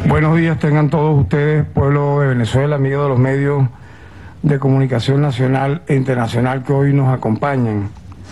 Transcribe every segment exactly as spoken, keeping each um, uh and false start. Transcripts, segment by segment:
Buenos días tengan todos ustedes, pueblo de Venezuela, amigos de los medios de comunicación nacional e internacional que hoy nos acompañan.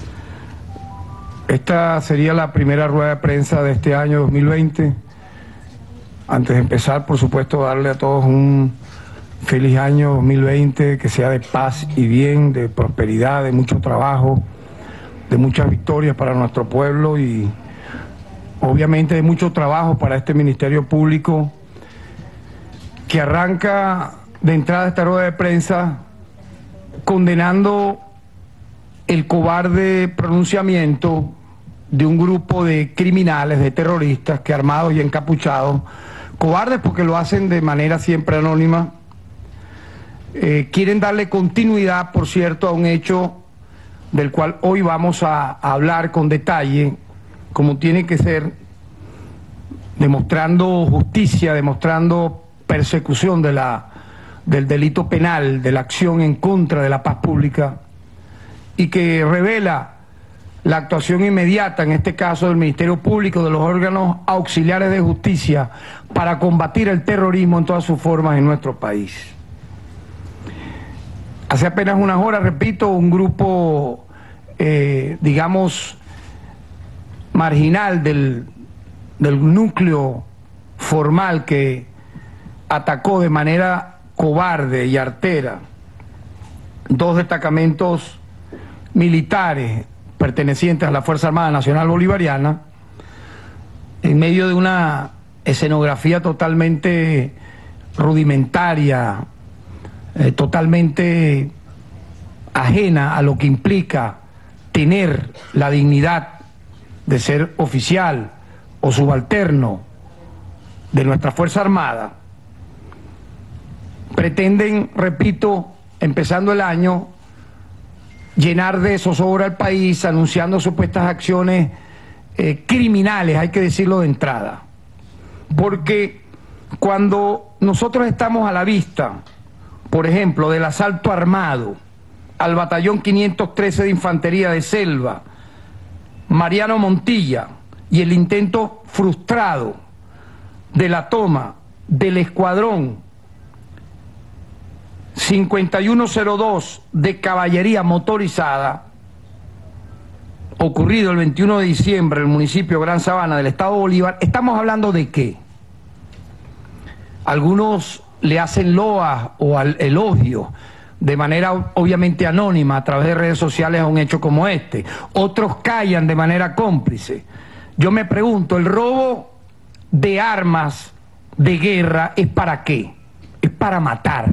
Esta sería la primera rueda de prensa de este año dos mil veinte. Antes de empezar, por supuesto, darle a todos un feliz año dos mil veinte, que sea de paz y bien, de prosperidad, de mucho trabajo, de muchas victorias para nuestro pueblo y obviamente de mucho trabajo para este Ministerio Público, que arranca de entrada esta rueda de prensa condenando el cobarde pronunciamiento de un grupo de criminales, de terroristas, que armados y encapuchados, cobardes porque lo hacen de manera siempre anónima, eh, quieren darle continuidad, por cierto, a un hecho del cual hoy vamos a, a hablar con detalle, como tiene que ser, demostrando justicia, demostrando persecución de la, del delito penal, de la acción en contra de la paz pública, y que revela la actuación inmediata, en este caso del Ministerio Público, de los órganos auxiliares de justicia, para combatir el terrorismo en todas sus formas en nuestro país. Hace apenas unas horas, repito, un grupo, eh, digamos, marginal del, del núcleo formal que atacó de manera cobarde y artera dos destacamentos militares pertenecientes a la Fuerza Armada Nacional Bolivariana, en medio de una escenografía totalmente rudimentaria, eh, totalmente ajena a lo que implica tener la dignidad de ser oficial o subalterno de nuestra Fuerza Armada. Pretenden, repito, empezando el año, llenar de zozobra al país, anunciando supuestas acciones eh, criminales, hay que decirlo de entrada. Porque cuando nosotros estamos a la vista, por ejemplo, del asalto armado al batallón quinientos trece de Infantería de Selva, Mariano Montilla, y el intento frustrado de la toma del escuadrón cincuenta y uno cero dos de caballería motorizada, ocurrido el veintiuno de diciembre en el municipio de Gran Sabana del estado Bolívar, estamos hablando de qué. Algunos le hacen loas o al elogio de manera obviamente anónima a través de redes sociales a un hecho como este. Otros callan de manera cómplice. Yo me pregunto, ¿el robo de armas de guerra es para qué? Es para matar.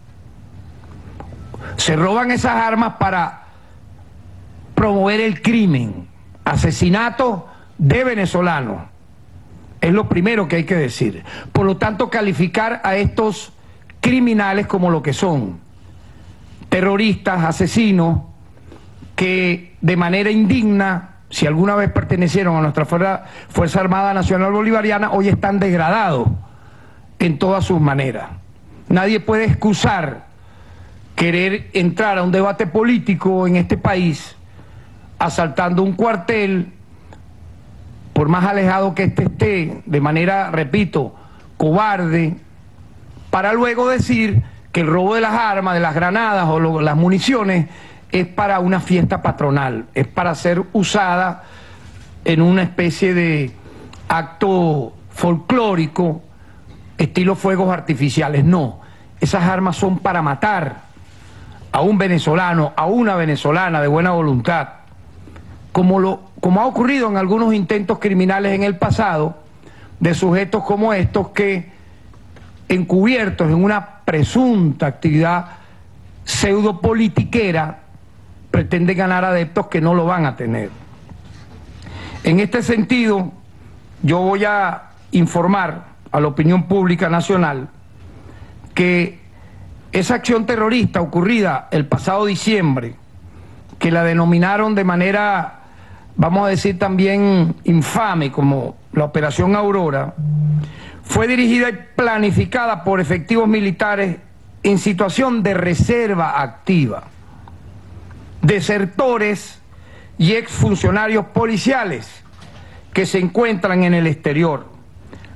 Se roban esas armas para promover el crimen, asesinato de venezolanos. Es lo primero que hay que decir. Por lo tanto, calificar a estos criminales como lo que son, terroristas, asesinos, que de manera indigna, si alguna vez pertenecieron a nuestra Fuerza, Fuerza Armada Nacional Bolivariana, hoy están degradados en todas sus maneras. Nadie puede excusar querer entrar a un debate político en este país asaltando un cuartel, por más alejado que éste esté, de manera, repito, cobarde, para luego decir que el robo de las armas, de las granadas o lo, las municiones es para una fiesta patronal, es para ser usada en una especie de acto folclórico, estilo fuegos artificiales. No, esas armas son para matar a un venezolano, a una venezolana de buena voluntad, como, lo, como ha ocurrido en algunos intentos criminales en el pasado, de sujetos como estos que, encubiertos en una presunta actividad pseudopolitiquera, pretenden ganar adeptos que no lo van a tener. En este sentido, yo voy a informar a la opinión pública nacional que esa acción terrorista ocurrida el pasado diciembre, que la denominaron de manera, vamos a decir también infame, como la Operación Aurora, fue dirigida y planificada por efectivos militares en situación de reserva activa, desertores y exfuncionarios policiales que se encuentran en el exterior,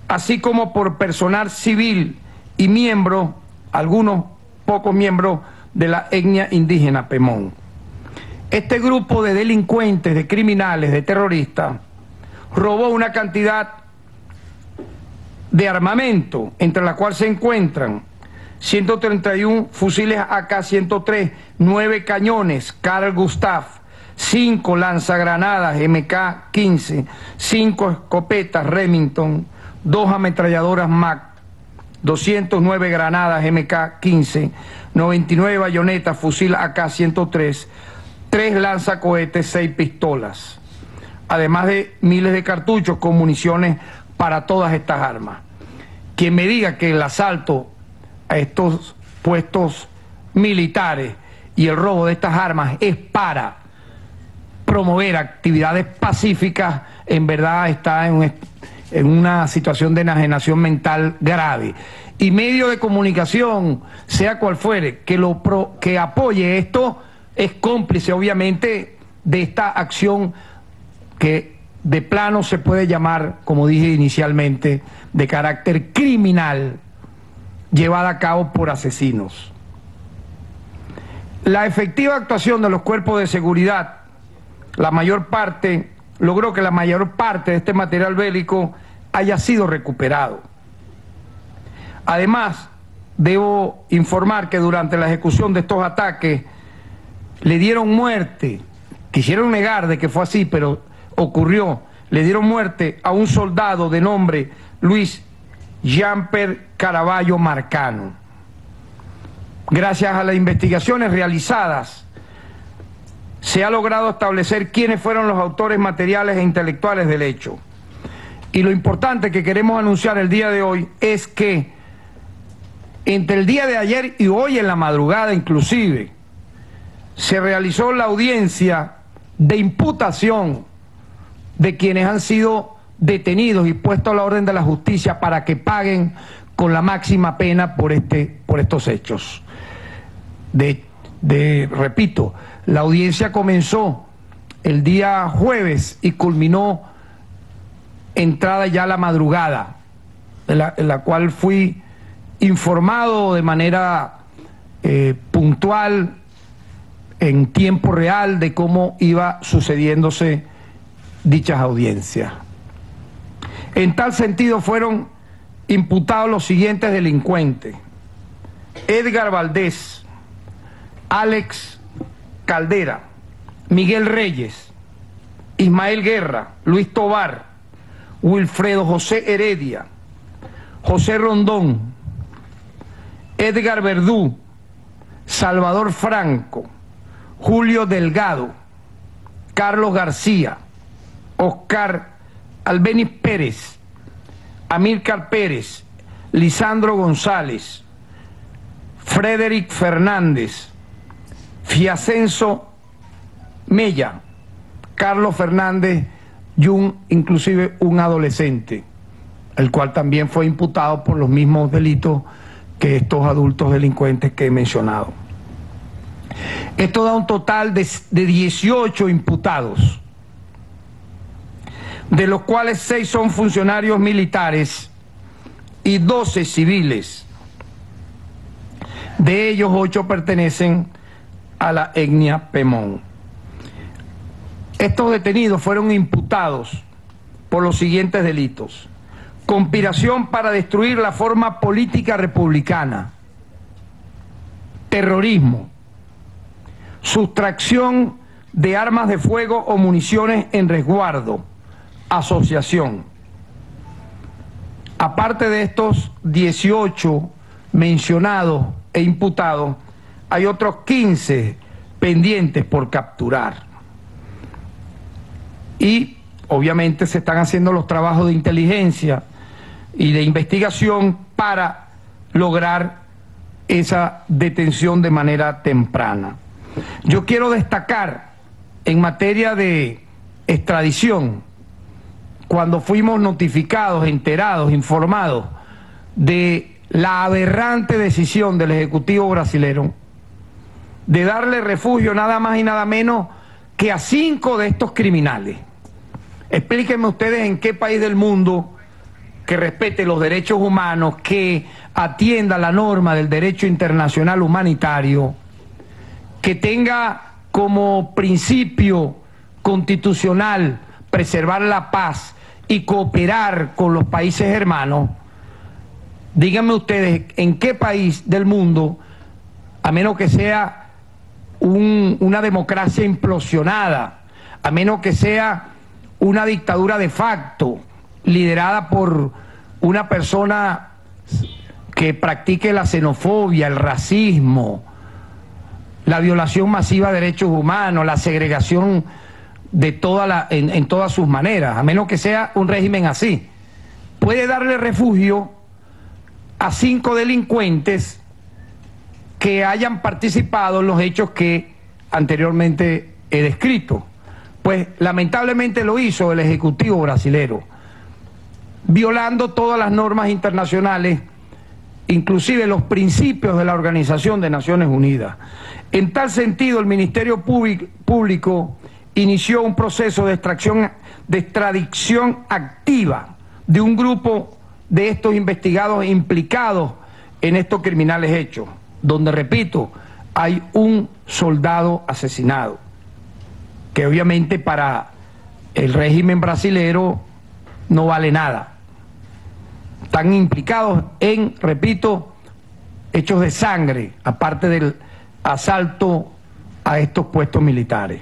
así como por personal civil y miembros, algunos pocos miembros de la etnia indígena Pemón. Este grupo de delincuentes, de criminales, de terroristas, robó una cantidad de armamento, entre la cual se encuentran ciento treinta y uno fusiles A K ciento tres, nueve cañones Carl Gustav, cinco lanzagranadas M K quince, cinco escopetas Remington, dos ametralladoras Mac, doscientas nueve granadas M K quince, noventa y nueve bayonetas fusil A K ciento tres, tres lanzacohetes, seis pistolas, además de miles de cartuchos con municiones para todas estas armas. Quien me diga que el asalto a estos puestos militares y el robo de estas armas es para promover actividades pacíficas, en verdad está en, un, en una situación de enajenación mental grave. Y medio de comunicación, sea cual fuere, que, lo pro, que apoye esto, es cómplice obviamente de esta acción que de plano se puede llamar, como dije inicialmente, de carácter criminal, llevada a cabo por asesinos. La efectiva actuación de los cuerpos de seguridad, la mayor parte, logró que la mayor parte de este material bélico haya sido recuperado. Además, debo informar que durante la ejecución de estos ataques le dieron muerte, quisieron negar de que fue así, pero ocurrió, le dieron muerte a un soldado de nombre Luis Jamper Caraballo Marcano. Gracias a las investigaciones realizadas, se ha logrado establecer quiénes fueron los autores materiales e intelectuales del hecho. Y lo importante que queremos anunciar el día de hoy es que entre el día de ayer y hoy en la madrugada inclusive, se realizó la audiencia de imputación de quienes han sido detenidos y puestos a la orden de la justicia para que paguen con la máxima pena por, este, por estos hechos. De, de, repito, la audiencia comenzó el día jueves y culminó entrada ya la madrugada, en la, en la cual fui informado de manera eh, puntual, en tiempo real, de cómo iba sucediéndose dichas audiencias. En tal sentido fueron imputados los siguientes delincuentes: Edgar Valdés, Alex Caldera, Miguel Reyes, Ismael Guerra, Luis Tobar, Wilfredo José Heredia, José Rondón, Edgar Verdú, Salvador Franco, Julio Delgado, Carlos García, Oscar Albeniz Pérez, Amílcar Pérez, Lisandro González, Frederick Fernández, Fiacenzo Mella, Carlos Fernández y un, inclusive un adolescente, el cual también fue imputado por los mismos delitos que estos adultos delincuentes que he mencionado. Esto da un total de, de dieciocho imputados, de los cuales seis son funcionarios militares y doce civiles. De ellos, ocho pertenecen a la etnia Pemón. Estos detenidos fueron imputados por los siguientes delitos: conspiración para destruir la forma política republicana, terrorismo, sustracción de armas de fuego o municiones en resguardo, asociación. Aparte de estos dieciocho mencionados e imputados, hay otros quince pendientes por capturar. Y obviamente se están haciendo los trabajos de inteligencia y de investigación para lograr esa detención de manera temprana. Yo quiero destacar en materia de extradición, cuando fuimos notificados, enterados, informados de la aberrante decisión del Ejecutivo brasilero de darle refugio nada más y nada menos que a cinco de estos criminales. Explíquenme ustedes en qué país del mundo que respete los derechos humanos, que atienda la norma del derecho internacional humanitario, que tenga como principio constitucional preservar la paz y cooperar con los países hermanos. Díganme ustedes, ¿en qué país del mundo, a menos que sea un, una democracia implosionada, a menos que sea una dictadura de facto, liderada por una persona que practique la xenofobia, el racismo, la violación masiva de derechos humanos, la segregación de toda la, en, en todas sus maneras, a menos que sea un régimen así, puede darle refugio a cinco delincuentes que hayan participado en los hechos que anteriormente he descrito? Pues lamentablemente lo hizo el Ejecutivo brasilero, violando todas las normas internacionales, inclusive los principios de la Organización de Naciones Unidas. En tal sentido, el Ministerio Público inició un proceso de extracción, de extradición activa de un grupo de estos investigados implicados en estos criminales hechos, donde, repito, hay un soldado asesinado, que obviamente para el régimen brasilero no vale nada. Están implicados en, repito, hechos de sangre, aparte del asalto a estos puestos militares.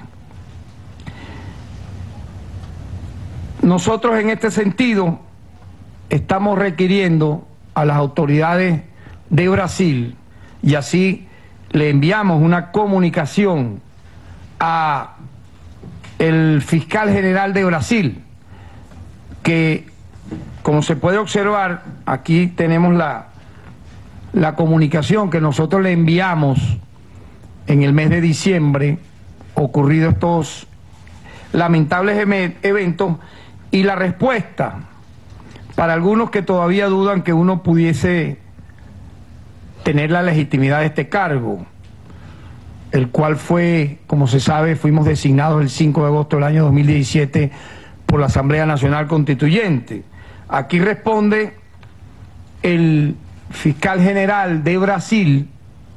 Nosotros en este sentido estamos requiriendo a las autoridades de Brasil, y así le enviamos una comunicación a el fiscal general de Brasil, que, como se puede observar, aquí tenemos la, la comunicación que nosotros le enviamos en el mes de diciembre, ocurrido estos lamentables eventos, y la respuesta para algunos que todavía dudan que uno pudiese tener la legitimidad de este cargo, el cual fue, como se sabe, fuimos designados el cinco de agosto del año dos mil diecisiete por la Asamblea Nacional Constituyente. Aquí responde el fiscal general de Brasil,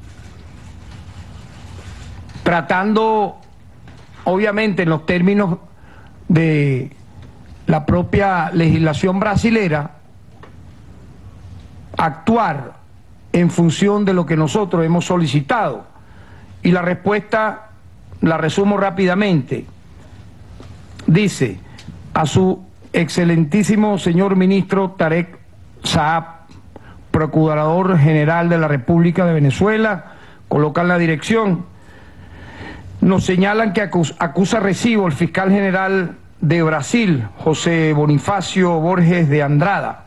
tratando, obviamente, en los términos de la propia legislación brasilera, actuar en función de lo que nosotros hemos solicitado. Y la respuesta la resumo rápidamente. Dice: a su excelentísimo señor ministro Tarek Saab, Procurador General de la República de Venezuela, colocan la dirección, nos señalan que acusa recibo el fiscal general de Brasil, José Bonifacio Borges de Andrada,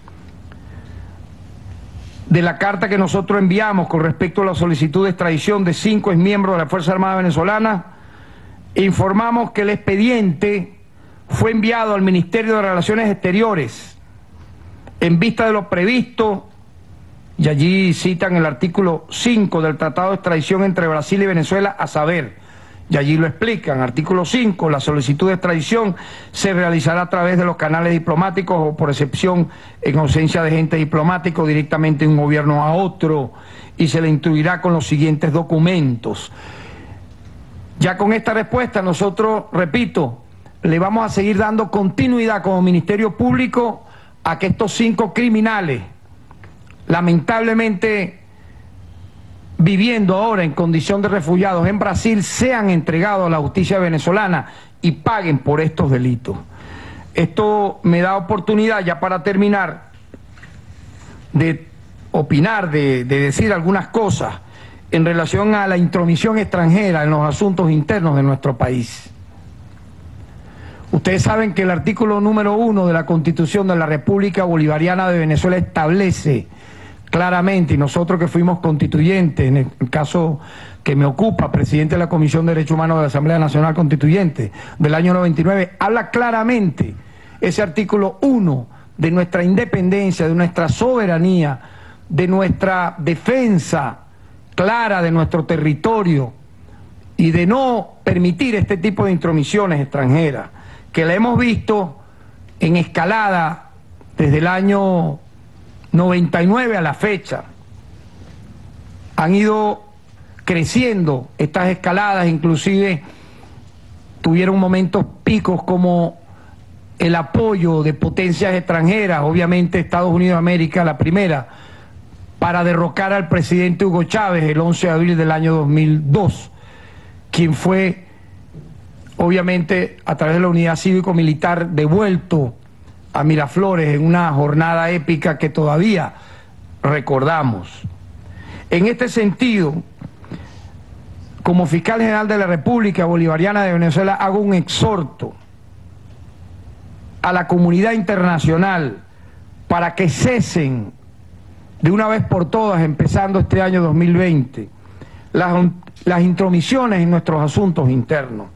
de la carta que nosotros enviamos con respecto a la solicitud de extradición de cinco exmiembros de la Fuerza Armada Venezolana. Informamos que el expediente fue enviado al Ministerio de Relaciones Exteriores en vista de lo previsto, y allí citan el artículo cinco del Tratado de Extradición entre Brasil y Venezuela, a saber, y allí lo explican, artículo cinco, la solicitud de extradición se realizará a través de los canales diplomáticos o, por excepción, en ausencia de agente diplomático, directamente de un gobierno a otro, y se le instruirá con los siguientes documentos. Ya con esta respuesta nosotros, repito, le vamos a seguir dando continuidad como Ministerio Público a que estos cinco criminales, lamentablemente viviendo ahora en condición de refugiados en Brasil, sean entregados a la justicia venezolana y paguen por estos delitos. Esto me da oportunidad, ya para terminar, de opinar, de, de decir algunas cosas en relación a la intromisión extranjera en los asuntos internos de nuestro país. Ustedes saben que el artículo número uno de la Constitución de la República Bolivariana de Venezuela establece claramente, y nosotros que fuimos constituyentes, en el caso que me ocupa, presidente de la Comisión de Derechos Humanos de la Asamblea Nacional Constituyente del año noventa y nueve, habla claramente ese artículo uno de nuestra independencia, de nuestra soberanía, de nuestra defensa clara de nuestro territorio y de no permitir este tipo de intromisiones extranjeras, que la hemos visto en escalada desde el año noventa y nueve a la fecha, han ido creciendo estas escaladas, inclusive tuvieron momentos picos como el apoyo de potencias extranjeras, obviamente Estados Unidos de América, la primera, para derrocar al presidente Hugo Chávez el once de abril del año dos mil dos, quien fue, obviamente, a través de la unidad cívico-militar devuelto a Miraflores en una jornada épica que todavía recordamos. En este sentido, como fiscal general de la República Bolivariana de Venezuela, hago un exhorto a la comunidad internacional para que cesen de una vez por todas, empezando este año dos mil veinte, las, las intromisiones en nuestros asuntos internos.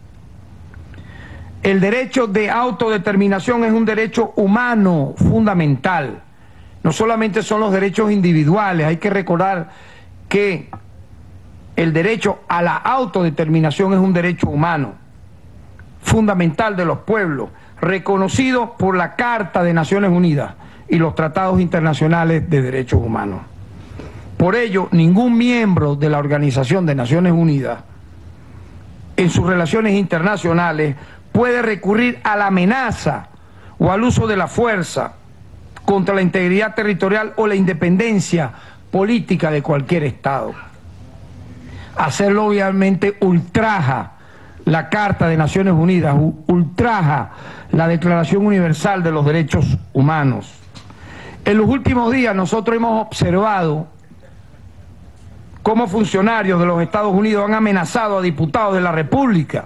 El derecho de autodeterminación es un derecho humano fundamental. No solamente son los derechos individuales, hay que recordar que el derecho a la autodeterminación es un derecho humano fundamental de los pueblos, reconocido por la Carta de Naciones Unidas y los tratados internacionales de derechos humanos. Por ello, ningún miembro de la Organización de Naciones Unidas, en sus relaciones internacionales, puede recurrir a la amenaza o al uso de la fuerza contra la integridad territorial o la independencia política de cualquier Estado. Hacerlo obviamente ultraja la Carta de Naciones Unidas, ultraja la Declaración Universal de los Derechos Humanos. En los últimos días nosotros hemos observado cómo funcionarios de los Estados Unidos han amenazado a diputados de la República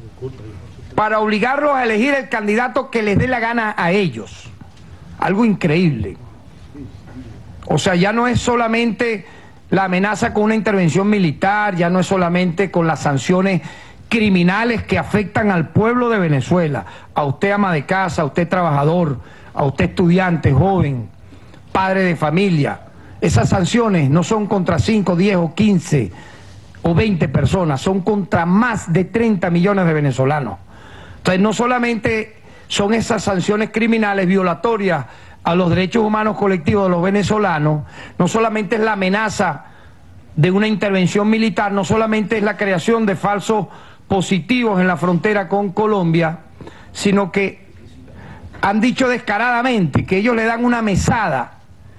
para obligarlos a elegir el candidato que les dé la gana a ellos. Algo increíble. O sea, ya no es solamente la amenaza con una intervención militar, ya no es solamente con las sanciones criminales que afectan al pueblo de Venezuela, a usted ama de casa, a usted trabajador, a usted estudiante, joven, padre de familia. Esas sanciones no son contra cinco, diez o quince o veinte personas, son contra más de treinta millones de venezolanos. Entonces no solamente son esas sanciones criminales violatorias a los derechos humanos colectivos de los venezolanos, no solamente es la amenaza de una intervención militar, no solamente es la creación de falsos positivos en la frontera con Colombia, sino que han dicho descaradamente que ellos le dan una mesada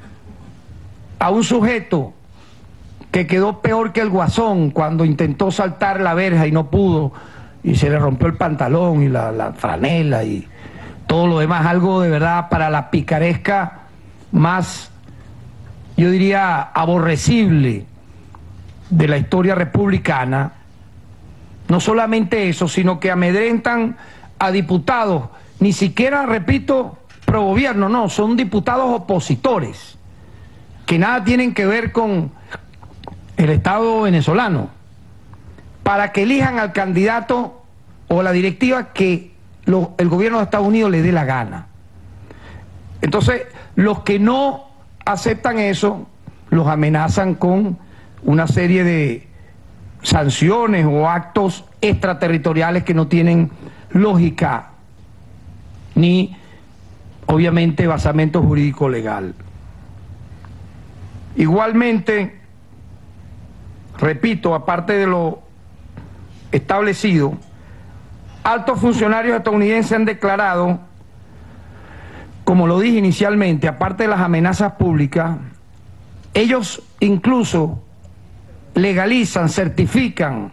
a un sujeto que quedó peor que el Guasón cuando intentó saltar la verja y no pudo, y se le rompió el pantalón y la, la franela y todo lo demás, algo de verdad para la picaresca más, yo diría, aborrecible de la historia republicana. No solamente eso, sino que amedrentan a diputados, ni siquiera, repito, pro gobierno, no, son diputados opositores, que nada tienen que ver con el Estado venezolano, para que elijan al candidato o la directiva que lo, el gobierno de Estados Unidos le dé la gana. Entonces, los que no aceptan eso, los amenazan con una serie de sanciones o actos extraterritoriales que no tienen lógica ni, obviamente, basamento jurídico legal. Igualmente, repito, aparte de lo establecido, altos funcionarios estadounidenses han declarado, como lo dije inicialmente, aparte de las amenazas públicas, ellos incluso legalizan, certifican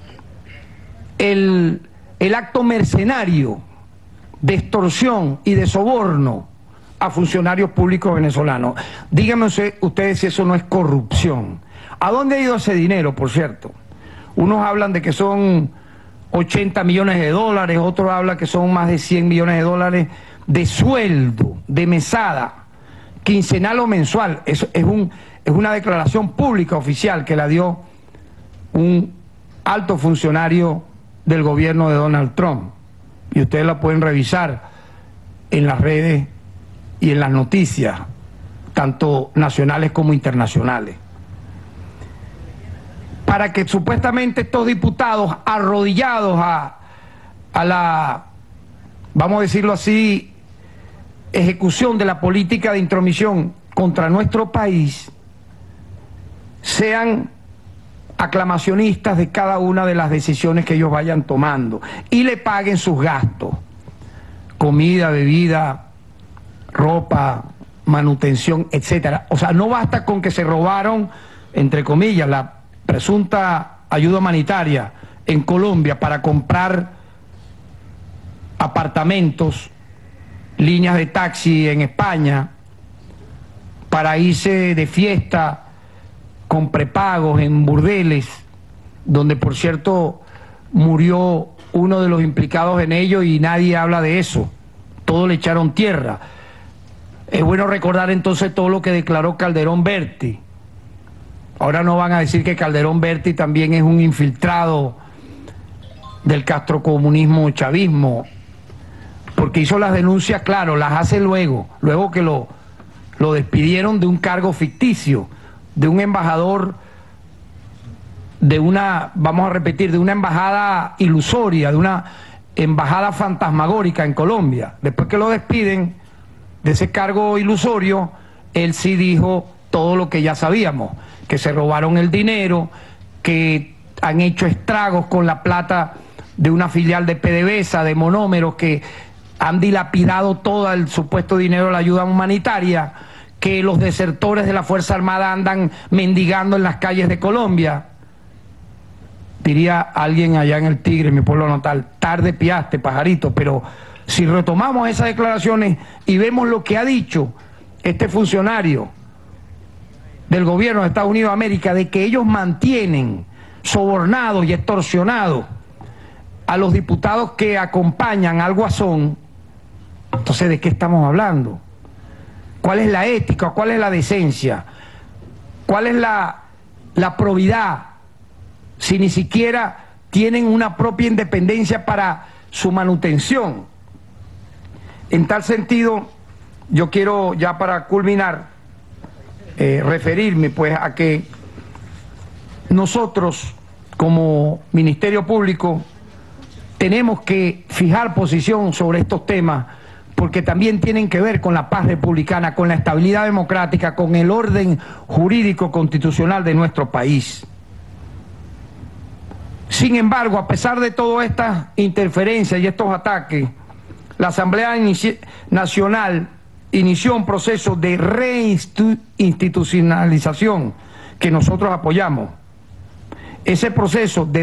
el, el acto mercenario de extorsión y de soborno a funcionarios públicos venezolanos. Díganme ustedes si eso no es corrupción. ¿A dónde ha ido ese dinero, por cierto? Unos hablan de que son ochenta millones de dólares, otros hablan que son más de cien millones de dólares de sueldo, de mesada, quincenal o mensual. Eso es, un, es una declaración pública oficial que la dio un alto funcionario del gobierno de Donald Trump. Y ustedes la pueden revisar en las redes y en las noticias, tanto nacionales como internacionales. Para que supuestamente estos diputados arrodillados a, a la, vamos a decirlo así, ejecución de la política de intromisión contra nuestro país sean aclamacionistas de cada una de las decisiones que ellos vayan tomando y le paguen sus gastos, comida, bebida, ropa, manutención, etcétera. O sea, no basta con que se robaron, entre comillas, la presunta ayuda humanitaria en Colombia para comprar apartamentos, líneas de taxi en España, para irse de fiesta con prepagos en burdeles, donde por cierto murió uno de los implicados en ello y nadie habla de eso, todo le echaron tierra. Es bueno recordar entonces todo lo que declaró Calderón Berti. Ahora no van a decir que Calderón Berti también es un infiltrado del castrocomunismo chavismo, porque hizo las denuncias, claro, las hace luego, luego que lo, lo despidieron de un cargo ficticio, de un embajador, de una, vamos a repetir, de una embajada ilusoria, de una embajada fantasmagórica en Colombia. Después que lo despiden de ese cargo ilusorio, él sí dijo todo lo que ya sabíamos, que se robaron el dinero, que han hecho estragos con la plata de una filial de PDVSA, de Monómeros, que han dilapidado todo el supuesto dinero de la ayuda humanitaria, que los desertores de la Fuerza Armada andan mendigando en las calles de Colombia. Diría alguien allá en el Tigre, mi pueblo natal, tarde piaste, pajarito, pero si retomamos esas declaraciones y vemos lo que ha dicho este funcionario del gobierno de Estados Unidos de América, de que ellos mantienen sobornados y extorsionados a los diputados que acompañan al Guasón, entonces ¿de qué estamos hablando? ¿Cuál es la ética? ¿Cuál es la decencia? ¿Cuál es la, la probidad? Si ni siquiera tienen una propia independencia para su manutención. En tal sentido, yo quiero ya para culminar, eh, referirme pues a que nosotros como Ministerio Público tenemos que fijar posición sobre estos temas, porque también tienen que ver con la paz republicana, con la estabilidad democrática, con el orden jurídico constitucional de nuestro país. Sin embargo, a pesar de todas estas interferencias y estos ataques, la Asamblea Nacional inició un proceso de reinstitucionalización que nosotros apoyamos. Ese proceso de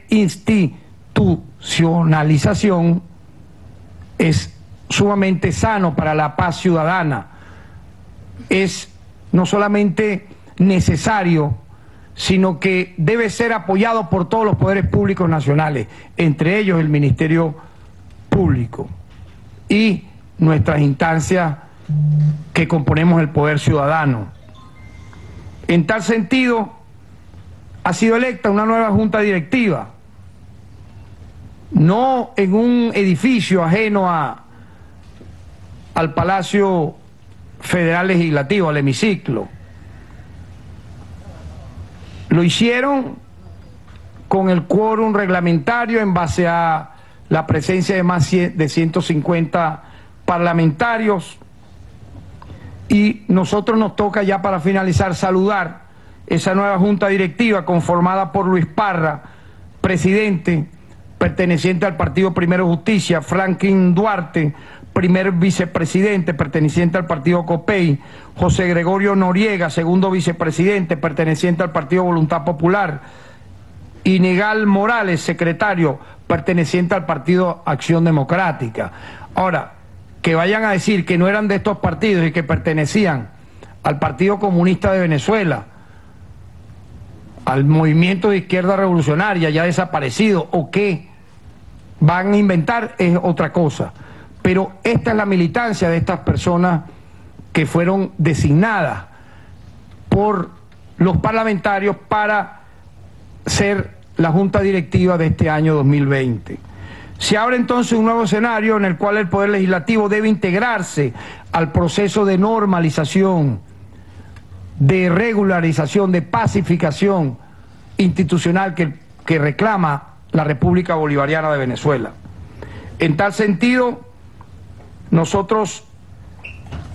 reinstitucionalización es sumamente sano para la paz ciudadana, es no solamente necesario, sino que debe ser apoyado por todos los poderes públicos nacionales, entre ellos el Ministerio Público y nuestras instancias que componemos el poder ciudadano. En tal sentido, ha sido electa una nueva junta directiva, no en un edificio ajeno a al Palacio Federal Legislativo, al hemiciclo. Lo hicieron con el quórum reglamentario en base a la presencia de más de ciento cincuenta parlamentarios, y nosotros nos toca ya para finalizar saludar esa nueva junta directiva conformada por Luis Parra, presidente, perteneciente al Partido Primero Justicia, Franklin Duarte, primer vicepresidente, perteneciente al Partido COPEI, José Gregorio Noriega, segundo vicepresidente, perteneciente al Partido Voluntad Popular, y Negal Morales, secretario, perteneciente al Partido Acción Democrática. Ahora, que vayan a decir que no eran de estos partidos y que pertenecían al Partido Comunista de Venezuela, al Movimiento de Izquierda Revolucionaria ya desaparecido, o que van a inventar, es otra cosa. Pero esta es la militancia de estas personas que fueron designadas por los parlamentarios para ser la junta directiva de este año dos mil veinte. Se abre entonces un nuevo escenario en el cual el Poder Legislativo debe integrarse al proceso de normalización, de regularización, de pacificación institucional que, que reclama la República Bolivariana de Venezuela. En tal sentido, nosotros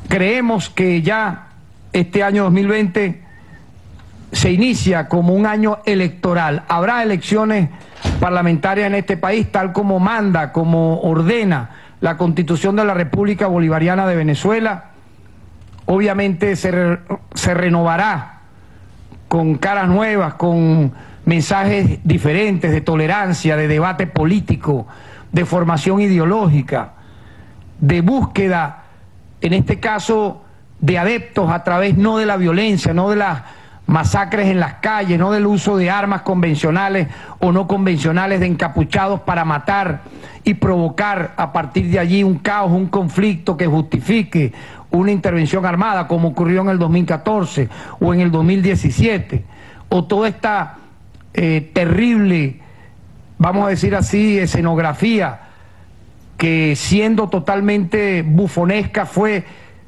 creemos que ya este año dos mil veinte se inicia como un año electoral. Habrá elecciones parlamentarias en este país, tal como manda, como ordena la Constitución de la República Bolivariana de Venezuela. Obviamente se, re, se renovará con caras nuevas, con mensajes diferentes de tolerancia, de debate político, de formación ideológica, de búsqueda, en este caso, de adeptos a través no de la violencia, no de las masacres en las calles, no del uso de armas convencionales o no convencionales de encapuchados para matar y provocar a partir de allí un caos, un conflicto que justifique una intervención armada como ocurrió en el dos mil catorce o en el dos mil diecisiete, o toda esta eh, terrible, vamos a decir así, escenografía que siendo totalmente bufonesca fue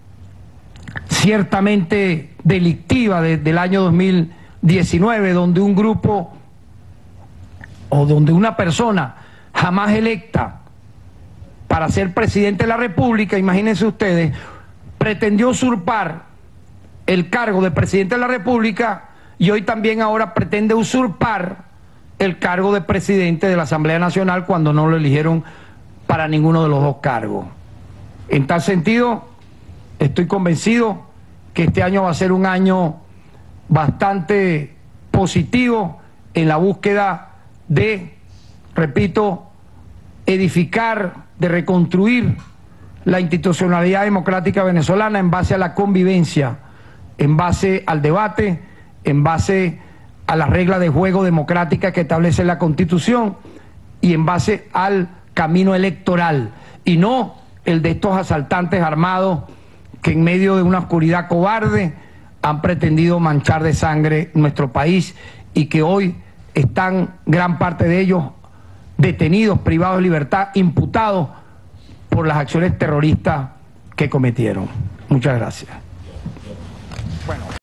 ciertamente delictiva desde el año dos mil diecinueve, donde un grupo o donde una persona jamás electa para ser presidente de la República, imagínense ustedes, pretendió usurpar el cargo de presidente de la República y hoy también ahora pretende usurpar el cargo de presidente de la Asamblea Nacional cuando no lo eligieron para ninguno de los dos cargos. En tal sentido, estoy convencido que este año va a ser un año bastante positivo en la búsqueda de, repito, edificar, de reconstruir la institucionalidad democrática venezolana en base a la convivencia, en base al debate, en base a las reglas de juego democrática que establece la Constitución y en base al camino electoral, y no el de estos asaltantes armados que en medio de una oscuridad cobarde han pretendido manchar de sangre nuestro país y que hoy están gran parte de ellos detenidos, privados de libertad, imputados por las acciones terroristas que cometieron. Muchas gracias.